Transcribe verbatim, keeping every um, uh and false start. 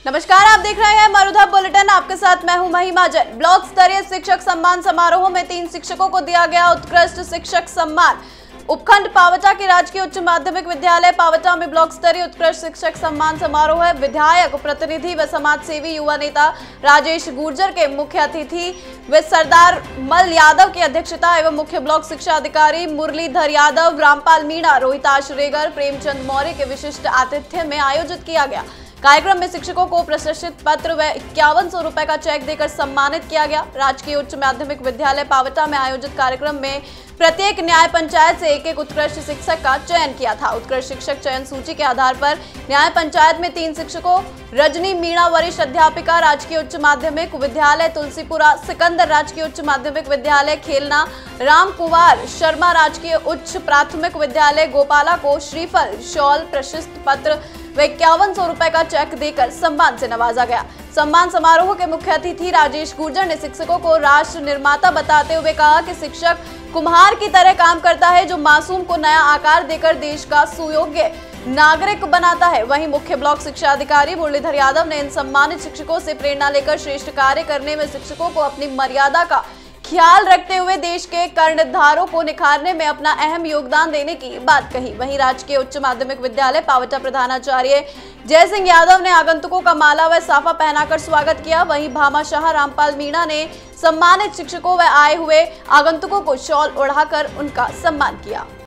नमस्कार, आप देख रहे हैं मरुधा बुलेटिन। आपके साथ मैं हूं महिमा जैन। ब्लॉक स्तरीय शिक्षक सम्मान समारोह में तीन शिक्षकों को दिया गया उत्कृष्ट शिक्षक सम्मान। उपखंड पावटा के राजकीय उच्च माध्यमिक विद्यालय पावटा में ब्लॉक स्तरीय उत्कृष्ट शिक्षक सम्मान समारोह है। विधायक, प्रतिनिधि व समाज सेवी युवा नेता राजेश गुर्जर के मुख्य अतिथि व सरदार मल यादव की अध्यक्षता एवं मुख्य ब्लॉक शिक्षा अधिकारी मुरलीधर यादव, रामपाल मीणा, रोहिताश रेगर, प्रेमचंद मौर्य के विशिष्ट आतिथ्य में आयोजित किया गया। कार्यक्रम में शिक्षकों को प्रशस्ति पत्र व इक्यावन सौ रुपए का चेक देकर सम्मानित किया गया। राजकीय उच्च माध्यमिक विद्यालय पावटा में आयोजित कार्यक्रम में प्रत्येक न्याय पंचायत से एक एक उत्कृष्ट शिक्षक का चयन किया था। उत्कृष्ट शिक्षक चयन सूची के आधार पर न्याय पंचायत में तीन शिक्षकों रजनी मीणा, वरिष्ठ अध्यापिका, राजकीय उच्च माध्यमिक विद्यालय तुलसीपुरा, सिकंदर, राजकीय उच्च माध्यमिक विद्यालय खेलना, राम कुमार शर्मा, राजकीय उच्च प्राथमिक विद्यालय गोपाला को श्रीफल, शॉल, प्रशस्ति पत्र व इक्यावन सौ रुपए का चेक देकर सम्मान से नवाजा गया। सम्मान समारोह के मुख्य अतिथि राजेश गुर्जर ने शिक्षकों को राष्ट्र निर्माता बताते हुए कहा कि शिक्षक कुम्हार की तरह काम करता है, जो मासूम को नया आकार देकर देश का सुयोग्य नागरिक बनाता है। वहीं मुख्य ब्लॉक शिक्षा अधिकारी मुरलीधर यादव ने इन सम्मानित शिक्षकों से प्रेरणा लेकर श्रेष्ठ कार्य करने में शिक्षकों को अपनी मर्यादा का ख्याल रखते हुए देश के कर्णधारों को निखारने में अपना अहम योगदान देने की बात कही। वहीं राजकीय उच्च माध्यमिक विद्यालय पावटा प्रधानाचार्य जय सिंह यादव ने आगंतुकों का माला व साफा पहनाकर स्वागत किया। वहीं भामाशाह रामपाल मीणा ने सम्मानित शिक्षकों व आए हुए आगंतुकों को शॉल ओढ़ाकर उनका सम्मान किया।